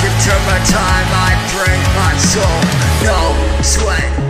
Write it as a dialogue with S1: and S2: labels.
S1: give to my time, I bring my soul, no sweat.